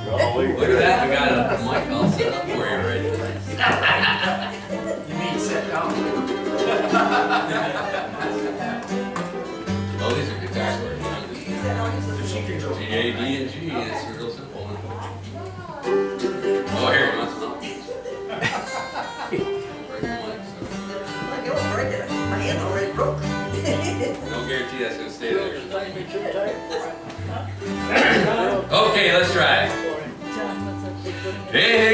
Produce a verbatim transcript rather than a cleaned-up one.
Look at that, we got a mic all set up for you already. You mean set down? Oh, these are guitar chords. G, A, D, and G. It's real simple. Oh, here, you want some? Break the mic. My hand already broke. No guarantee that's going to stay there. Okay, let's try. Hey,